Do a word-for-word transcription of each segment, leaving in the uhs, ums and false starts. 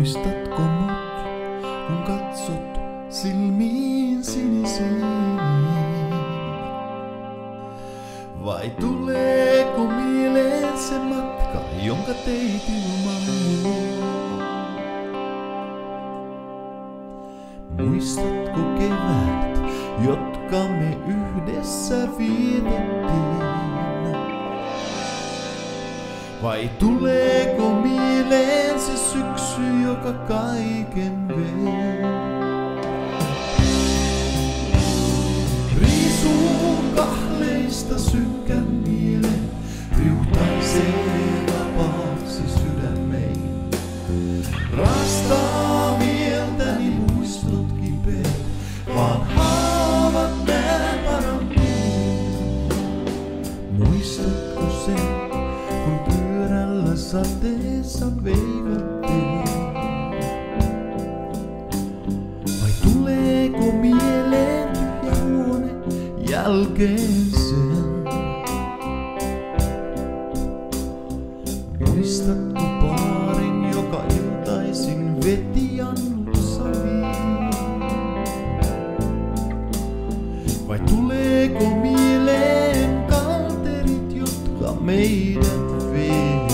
Muistatko mut, kun katsot silmiin sinisiin? Vai tuleeko mieleen se matka, jonka teit ilman mua? Muistatko kevät, jotka me yhdessä vietettiin? Vai tuleeko mieleen se syksy, joka kaiken vei? Riisuun kahleista synkän mielen, riuhtaisee vapaaksi sydämein. Rastaa mieltäni muistot kipeät, vaan haavat nää parantuu. Muistatko sen, kun pyörällä sateessa veivattiin? Vai tuleeko mieleen tyhjä huone jälkeen sen? Muistatko baarin, joka iltaisin veti Jannut saviin? Vai tuleeko mieleen kalterit, jotka meidät vei?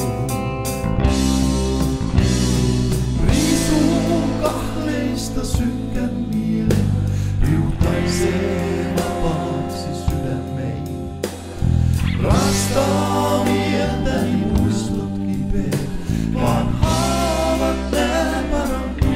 Riisuun kahleista synkän mielen, riuhtaisee vapaaksi sydämein. Rastaa mieltäni muistot kipeät, vaan haavat nää parantuu.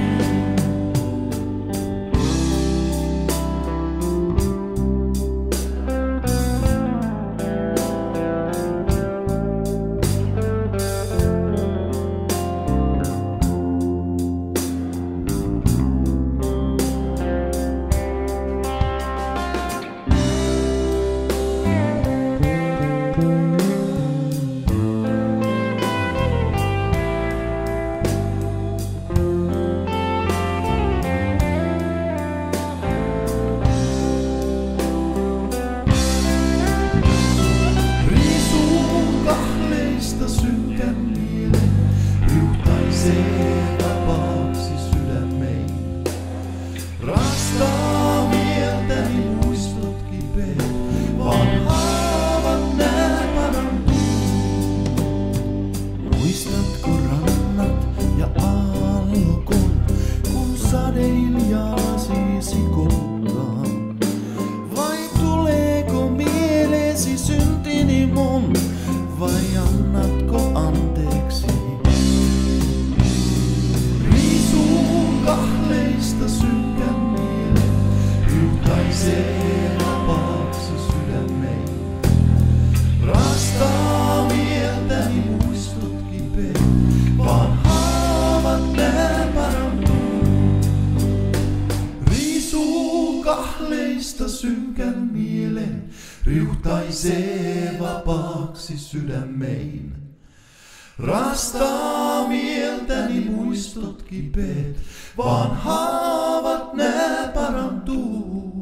Synkän mielen, riuhtaisee vapaaksi sydämein. Rastaa mieltäni muistot kipeät, vaan haavat nää parantuu. Muistatko rannat ja aallokon, kun sade hiljaisisi kohtaan? Vai tuleeko mieleesi syntini mun? Vai annatko anteeksi? Riisuun kahleista synkän mielen, riuhtaisee vapaaksi sydämein. Rastaa mieltäni muistot kipeät, vaan haavat nää parantuu. Riisuun kahleista synkän mielen, riuhtaisee vapaaksi sydämein. Rastaa mieltäni muistot kipeät, vaan haavat nää parantuu.